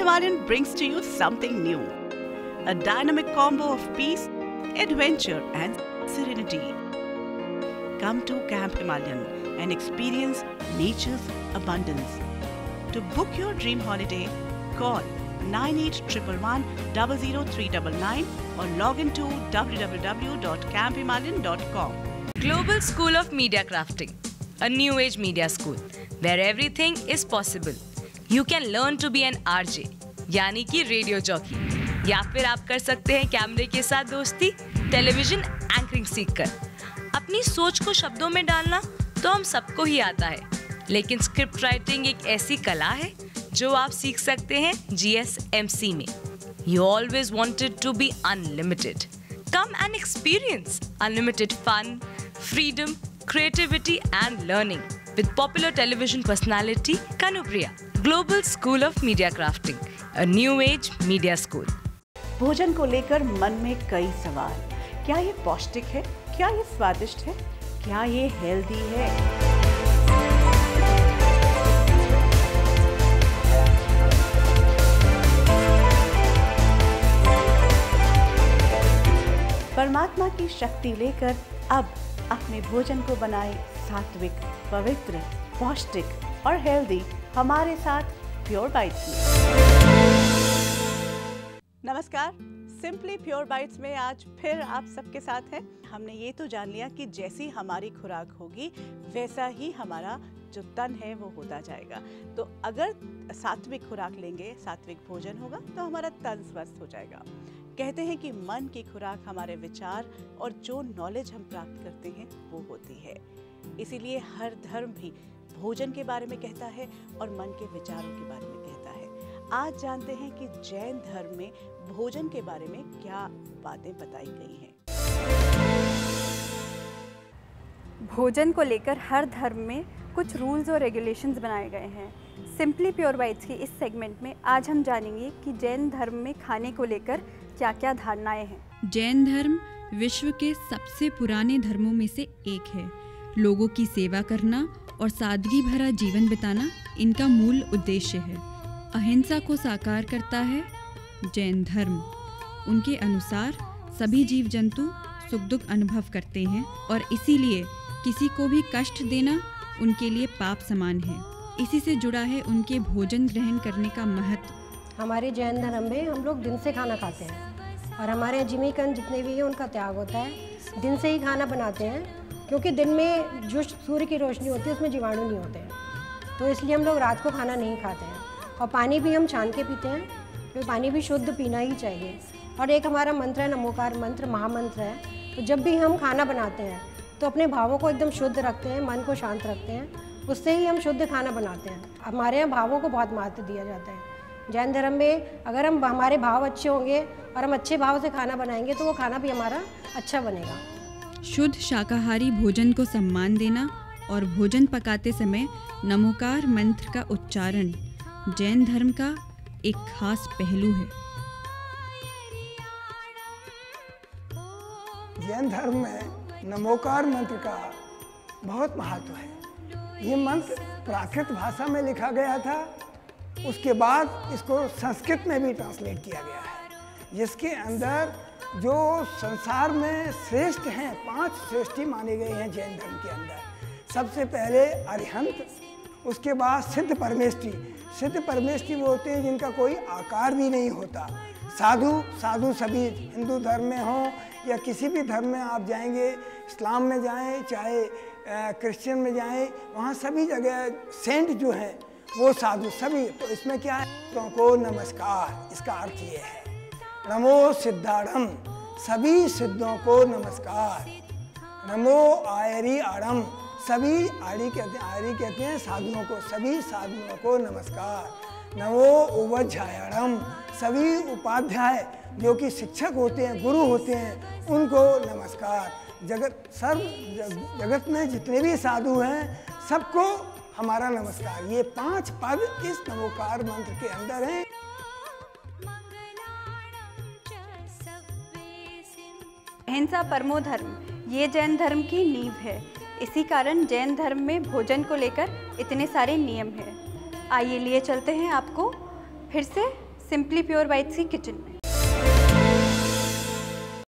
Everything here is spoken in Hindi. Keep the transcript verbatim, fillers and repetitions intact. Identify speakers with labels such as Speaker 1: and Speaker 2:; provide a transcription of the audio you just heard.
Speaker 1: Himalayan brings to you something new. A dynamic combo of peace, adventure and serenity. Come to Camp Himalayan and experience nature's abundance. To book your dream holiday, call nine eight one one one zero zero three nine nine or log into w w w dot camp himalayan dot com.
Speaker 2: Global School of Media Crafting, a new age media school where everything is possible. You can learn to be an R J, यानी कि रेडियो जॉकी, या फिर आप कर सकते हैं कैमरे के साथ दोस्ती, टेलीविजन एंकरिंग सीखकर। अपनी सोच को शब्दों में डालना तो हम सबको ही आता है, लेकिन स्क्रिप्ट राइटिंग एक ऐसी कला है जो आप सीख सकते हैं जी एस एम सी में। You always wanted to be unlimited. Come and experience unlimited fun, freedom, creativity and learning with popular television personality Kanupriya. Global School of Media Crafting, a new age media school.
Speaker 1: भोजन को लेकर मन में कई सवाल। क्या ये पौष्टिक है? क्या ये स्वादिष्ट है? क्या ये हेल्दी है? परमात्मा की शक्ति लेकर अब अपने भोजन को बनाए सात्विक, पवित्र, पौष्टिक और हेल्दी हमारे साथ प्योर बाइट्स में। नमस्कार, सिंपली प्योर बाइट्स में आज फिर आप सबके साथ हैं। हमने ये तो जान लिया कि जैसी हमारी खुराक होगी वैसा ही हमारा जो तन है वो होता जाएगा। तो अगर सात्विक खुराक लेंगे, सात्विक भोजन होगा तो हमारा तन स्वस्थ हो जाएगा। कहते हैं कि मन की खुराक हमारे विचार और जो नॉलेज हम प्राप्त करते हैं वो होती है। इसीलिए हर धर्म भी भोजन के बारे में कहता है और मन के विचारों के बारे में कहता है। आज जानते हैं कि जैन धर्म में भोजन के बारे में क्या बातें बताई गई हैं।
Speaker 3: भोजन को लेकर हर धर्म में कुछ रूल्स और रेगुलेशंस बनाए गए हैं। सिंपली प्योर बाइट्स की इस सेगमेंट में आज हम जानेंगे कि जैन धर्म में खाने को लेकर क्या क्या धारणाएं हैं।
Speaker 4: जैन धर्म विश्व के सबसे पुराने धर्मों में से एक है। लोगों की सेवा करना और सादगी भरा जीवन बिताना इनका मूल उद्देश्य है। अहिंसा को साकार करता है जैन धर्म। उनके अनुसार सभी जीव जंतु सुख दुख अनुभव करते हैं और इसीलिए किसी को भी कष्ट देना उनके लिए पाप समान है। इसी से जुड़ा है उनके भोजन ग्रहण करने का महत्व।
Speaker 5: हमारे जैन धर्म में हम लोग दिन से खाना खाते हैं और हमारे जिमीकंद जितने भी हैं उनका त्याग होता है। दिन से ही खाना बनाते हैं क्योंकि दिन में जो सूर्य की रोशनी होती है उसमें जीवाणु नहीं होते हैं, तो इसलिए हम लोग रात को खाना नहीं खाते हैं। और पानी भी हम छान के पीते हैं क्योंकि पानी भी शुद्ध पीना ही चाहिए। और एक हमारा मंत्र है नमोकार मंत्र, महामंत्र है। तो जब भी हम खाना बनाते हैं तो अपने भावों को एकदम शुद्ध रखते हैं, मन को शांत रखते हैं, उससे ही हम शुद्ध खाना बनाते हैं। हमारे यहाँ भावों को बहुत महत्व दिया जाता है। जैन धर्म में अगर हम हमारे भाव अच्छे होंगे और हम अच्छे भाव से खाना बनाएंगे तो वो खाना भी हमारा अच्छा बनेगा।
Speaker 4: शुद्ध शाकाहारी भोजन को सम्मान देना और भोजन पकाते समय नमोकार मंत्र का उच्चारण जैन धर्म का एक खास पहलू है।
Speaker 6: जैन धर्म में नमोकार मंत्र का बहुत महत्व है। ये मंत्र प्राकृत भाषा में लिखा गया था, उसके बाद इसको संस्कृत में भी ट्रांसलेट किया गया है, जिसके अंदर जो संसार में श्रेष्ठ हैं, पांच श्रेष्ठी माने गए हैं जैन धर्म के अंदर। सबसे पहले अरिहंत, उसके बाद सिद्ध परमेष्ठी। सिद्ध परमेष्ठी वो होते हैं जिनका कोई आकार भी नहीं होता। साधु साधु सभी हिंदू धर्म में हों या किसी भी धर्म में आप जाएंगे, इस्लाम में जाएं चाहे क्रिश्चियन में जाएं, वहाँ सभी जगह सेंट जो हैं वो साधु सभी। तो इसमें क्या है, तो को नमस्कार, इसका अर्थ ये है नमो सिद्धाड़म, सभी सिद्धों को नमस्कार। नमो आयरी आड़म, सभी आड़ी कहते हैं आयरी कहते हैं साधुओं को, सभी साधुओं को नमस्कार। नमो उपाध्यायम, सभी उपाध्याय जो कि शिक्षक होते हैं, गुरु होते हैं, उनको नमस्कार। जगत सर्व जगत में जितने भी साधु हैं सबको हमारा नमस्कार। ये पांच पद इस नमोकार मंत्र के अंदर हैं।
Speaker 3: अहिंसा परमो धर्म, ये जैन धर्म की नींव है। इसी कारण जैन धर्म में भोजन को लेकर इतने सारे नियम हैं। आइए लिए चलते हैं आपको फिर से सिंपली प्योर बाइट्स की किचन में।